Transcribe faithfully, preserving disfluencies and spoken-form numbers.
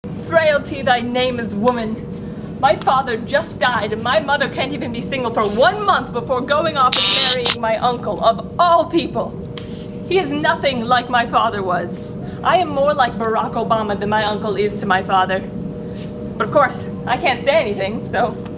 Frailty, thy name is woman. My father just died, and my mother can't even be single for one month before going off and marrying my uncle, of all people. He is nothing like my father was. I am more like Barack Obama than my uncle is to my father. But of course, I can't say anything, so